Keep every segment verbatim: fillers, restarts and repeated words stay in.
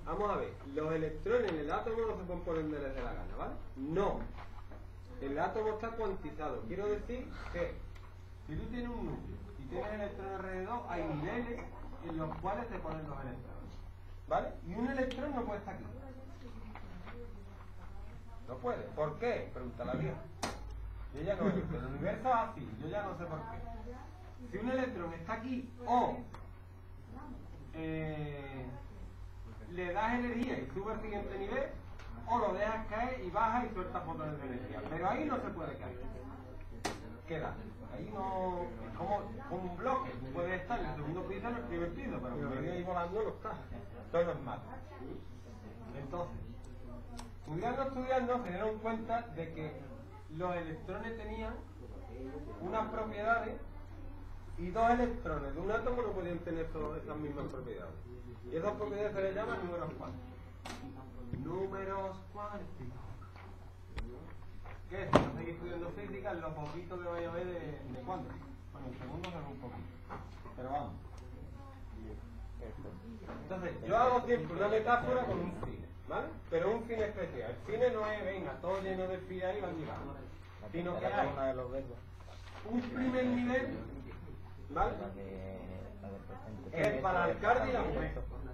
Vamos a ver, los electrones en el átomo no se pueden poner donde les dé la gana, ¿vale? No. El átomo está cuantizado. Quiero decir que si tú tienes un núcleo y tienes electrones alrededor, hay niveles en los cuales te ponen los electrones, ¿vale? Y un electrón no puede estar aquí. No puede. ¿Por qué? Pregunta la vieja. Y ella no es. El universo es así. Yo ya no sé por qué. Si un electrón está aquí o eh, le das energía y sube al siguiente nivel, o lo dejas caer y baja y suelta fotones de energía. Pero ahí no se puede caer. Queda. Ahí no... Es como, como un bloque. Puede estar en el segundo piso o en el primer piso, pero como viene ahí volando no está. Todo es malo. Entonces, estudiando, estudiando, se dieron cuenta de que los electrones tenían unas propiedades y dos electrones de un átomo no podían tener todas esas mismas propiedades. Y esas propiedades se les llaman números cuánticos. Números cuánticos. ¿Qué es? Si seguís estudiando física, lo poquito que vaya a ver de, de cuánticos. Bueno, en segundos es un poquito. Pero vamos. Entonces, yo hago siempre una metáfora con un cine, ¿vale? Pero un cine especial. El cine no es, venga, todo lleno de fila y van llegando. Sino que hay un primer nivel, ¿vale? Que es para el alcalde y la mujer.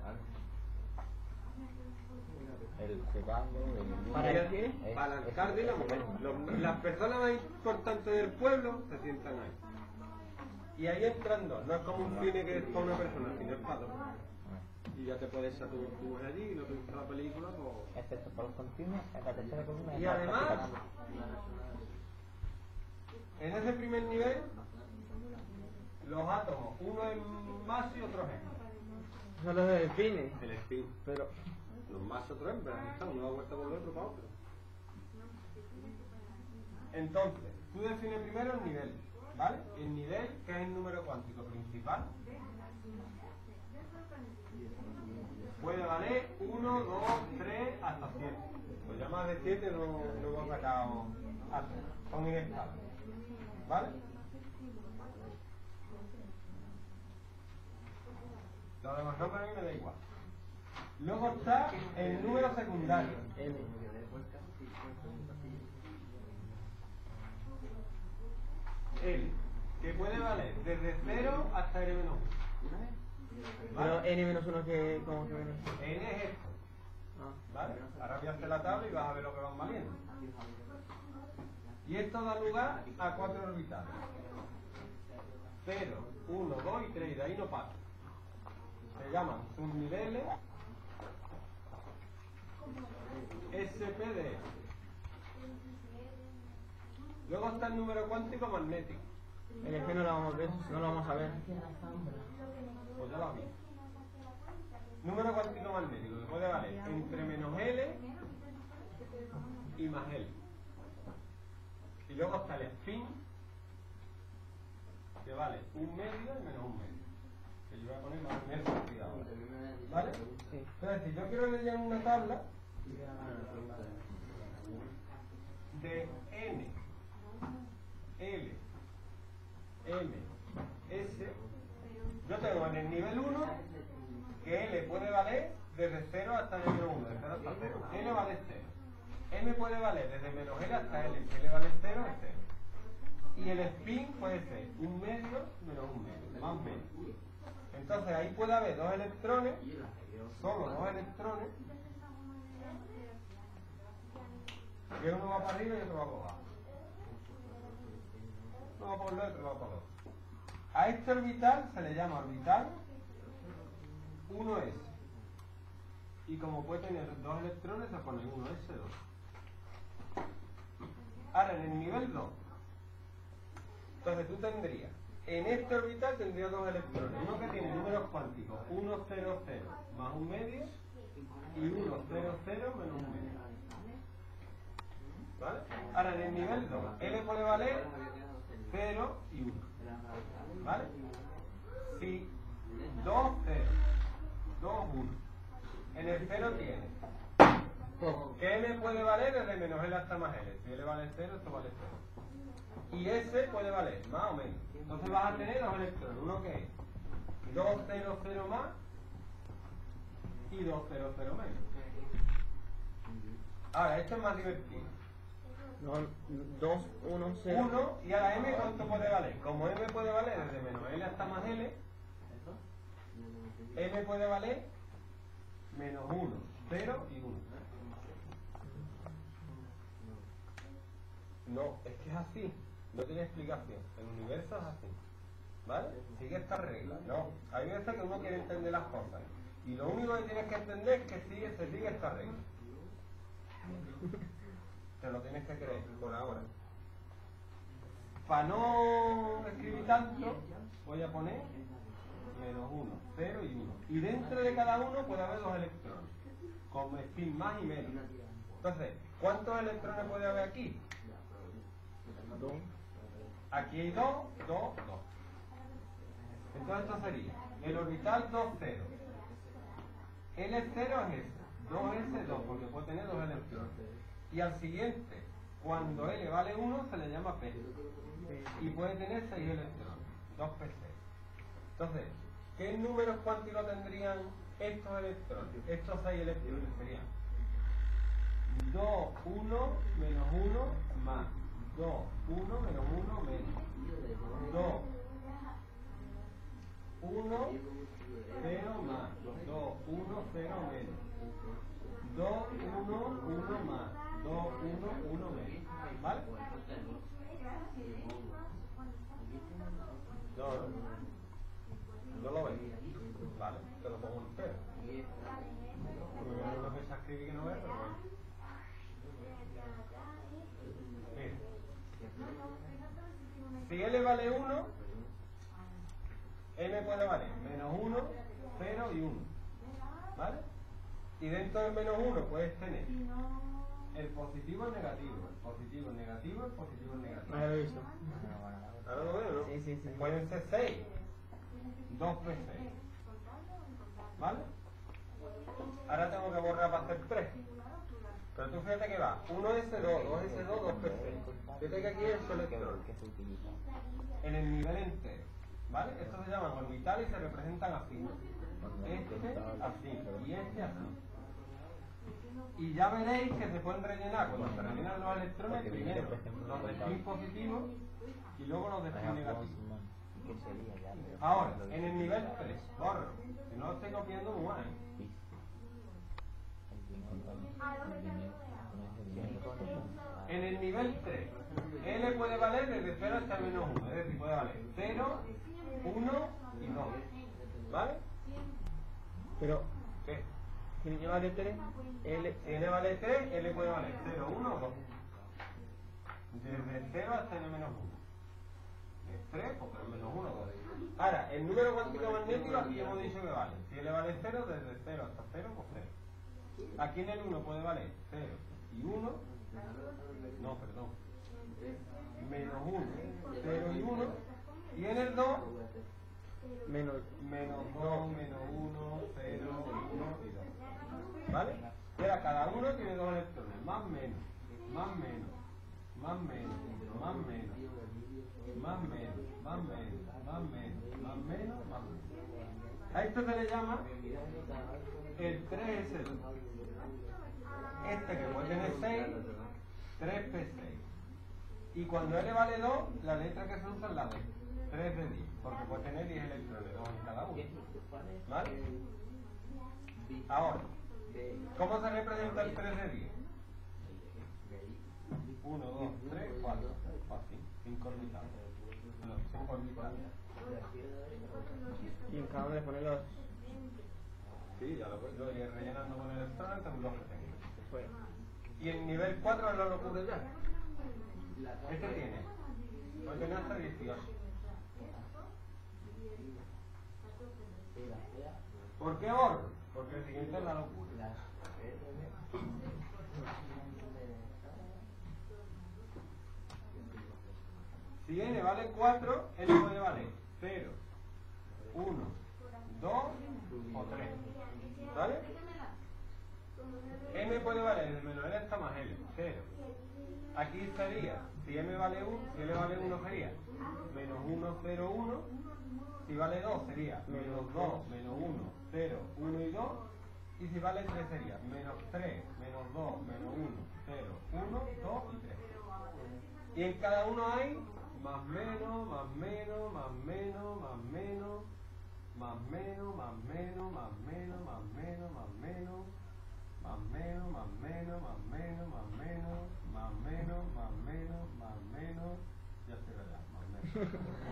El cebando, el... ¿Para el qué? Para el alcalde y la mujer. Los, las personas más importantes del pueblo se sientan ahí. Y ahí entran dos. No es como un cine que es para una persona, sino es para dos. Y ya te puedes echar tu mujer allí y no te gusta la película, pues... Excepto por los continuos, en la tercera columna... Y además, en ese primer nivel, los átomos, uno es más y otro es hembra. Son los del spin. El spin. Pero... Los más y otros hembras, uno da vuelta por el otro para otro. Entonces, tú defines primero el nivel, ¿vale? El nivel, que es el número cuántico principal, puede valer uno, dos, tres, hasta siete. Pues ya más de siete no, no hemos sacado átomos, son inestables, ¿vale? Lo demás no, para mí me da igual. Luego está el número secundario. L, que puede valer desde cero hasta N menos uno. Pero N menos uno que... ¿Cómo que menos? N es esto. ¿Vale? Ahora voy a hacer la tabla y vas a ver lo que van valiendo. Y esto da lugar a cuatro orbitales. cero, uno, dos y tres. De ahí no pasa. Se llaman subniveles S P D. Luego está el número cuántico magnético. El F no lo vamos a ver, no lo vamos a ver. Pues ya lo vi. Número cuántico magnético, que puede valer entre menos L y más L. Y luego está el spin, que vale un medio y menos un medio. Que yo voy a poner más medio cantidad. ¿Vale? Entonces, si yo quiero leer una tabla de N, L, M, S, yo tengo en el nivel uno que L puede valer desde cero hasta el menos uno, de cero hasta cero. L vale cero. M puede valer desde menos L hasta L. Si L vale cero, es cero. Y el spin puede ser un medio menos un medio, más medio. Entonces ahí puede haber dos electrones, solo dos electrones, que uno va para arriba y otro va para abajo. Uno va por el otro y va para el otro. A este orbital se le llama orbital uno S. Y como puede tener dos electrones, se pone uno S dos. Ahora, en el nivel dos, entonces tú tendrías, en este orbital tendrías dos electrones. Uno que tiene números cuánticos, uno, cero, cero, más un medio, y uno, cero, cero, menos un medio. ¿Vale? Ahora, en el nivel dos, L puede valer cero y uno. ¿Vale? Si dos, cero, dos, uno. En el cero tiene que L puede valer desde menos L hasta más L. Si L vale cero, esto vale cero. Y S puede valer más o menos. Entonces vas a tener dos electrones. Uno que es dos, cero, cero más y dos cero cero menos. Ahora, esto es más divertido. No, dos, uno, cero. uno y ahora m cuánto puede valer. Como m puede valer desde menos l hasta más l, m puede valer menos uno, cero y uno. No, es que es así, no tiene explicación. El universo es así, ¿vale? Sigue esta regla. No, hay veces que uno quiere entender las cosas y lo único que tienes que entender es que sigue, se sigue esta regla. Te lo tienes que creer por ahora. Para no escribir tanto, voy a poner menos uno, cero y uno. Y dentro de cada uno puede haber dos electrones, con spin más y menos. Entonces, ¿cuántos electrones puede haber aquí? Dos. Aquí hay dos, dos, dos. Entonces esto sería el orbital dos, cero. L cero es ese, dos S, dos, porque puede tener dos electrones. Y al siguiente, cuando L vale uno, se le llama P. Y puede tener seis electrones, dos P seis. Entonces, ¿qué números cuánticos tendrían estos electrones? Estos seis electrones serían dos, uno, menos uno, más. dos, uno, menos uno, menos. dos, uno, cero, más. dos, uno, cero, menos. dos, uno, uno, más. dos, uno, uno, menos. ¿Vale? No, no. ¿No lo ves? Vale, te lo pongo en cero. Porque no es lo que se escribe que no ve, pero bueno. Mira. Si L vale uno, M puede valer menos uno, cero y uno. ¿Vale? Y dentro del menos uno puedes tener el positivo y el negativo. El positivo, el negativo, el positivo, el negativo. Ahora lo he visto. Ahora lo veo, ¿no? Sí, sí, sí. Pueden ser seis. dos P seis. ¿Vale? Ahora tengo que borrar para hacer tres. Pero tú fíjate que va uno S dos, dos S dos, dos P seis. Fíjate que aquí es el electrón. En el nivel entero. ¿Vale? Estos se llaman orbitales y se representan así. Este así y este así. Y ya veréis que se pueden rellenar cuando se rellenan los electrones, primero los de spin positivos y luego los de spin negativos. Ahora, en el nivel tres, borro, si no lo estoy copiando muy mal. En el nivel tres, L puede valer desde cero hasta menos uno, es decir, puede valer cero, uno y dos. ¿Vale? Pero, ¿Qué? si N vale tres, L... Si N vale tres, L puede valer cero, uno o dos. Desde cero hasta N menos uno. Es tres, porque es menos uno o dos. Ahora, el número cuántico magnético aquí hemos dicho que vale. Si L vale cero, desde cero hasta cero, pues cero. Aquí en el uno puede valer cero y uno. No, perdón. Menos uno, cero y uno. Y en el dos, Menos... menos dos, menos uno, cero, uno y dos. ¿Vale? Y ahora cada uno tiene dos electrones, más menos, más menos, más menos, más menos, más menos, más menos, más menos, más menos, más menos. A esto se le llama el tres S dos. Este que puede tener seis, tres P seis. Y cuando L vale dos, la letra que se usa es la D, tres de diez, porque puede tener diez electrones, dos en cada uno. ¿Vale? Ahora, ¿cómo se representa el tres de diez? uno, dos, tres, cuatro. Así, cinco orbitales. No, cinco orbitales. Y en cada uno le pone los... Sí, ya lo lo iré rellenando con electrones según los que tengo. Fuera. Y el nivel cuatro es la locura ya. Este tiene, puede tener hasta dieciocho. ¿Por qué borro? Porque el siguiente es la locura. Si N vale cuatro, N puede valer cero, uno, dos o tres. ¿Vale? M puede valer desde menos L hasta más L, cero. Aquí sería, si M vale uno, si L vale uno sería menos uno, cero, uno. Si vale dos sería menos dos, menos uno, cero, uno y dos. Y si vale tres sería menos tres, menos dos, menos uno, cero, uno, dos y tres. Y en cada uno hay más menos, más menos, más menos, más menos, más menos, más menos, más menos, más menos, más menos, más menos, más menos, más menos, más menos, más menos, más menos, más menos, ya estoy verdad, más menos.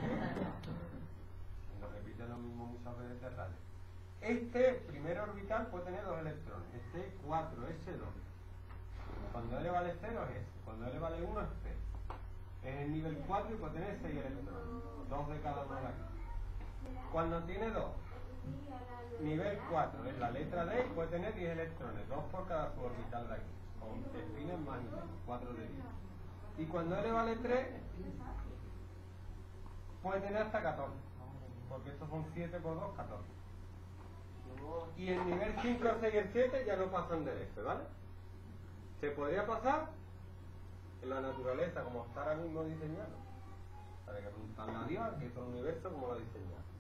Lo repite lo mismo muchas veces de radio. Este primer orbital puede tener dos electrones, este cuatro, ese dos. Cuando L vale cero es ese, cuando L vale uno es cero. Es el nivel cuatro y puede tener seis electrones, dos de cada uno de aquí. Cuando tiene dos, nivel cuatro es la letra D y puede tener diez electrones, dos por cada orbital de aquí, con espines más y menos, cuatro de diez. Y cuando L vale tres, puede tener hasta catorce, porque estos son siete por dos, catorce. Y el nivel cinco, el seis y el siete ya no pasan del F, ¿vale? Se podría pasar en la naturaleza, como está ahora mismo diseñado. Para que preguntarle a Dios que es un universo como lo ha diseñado.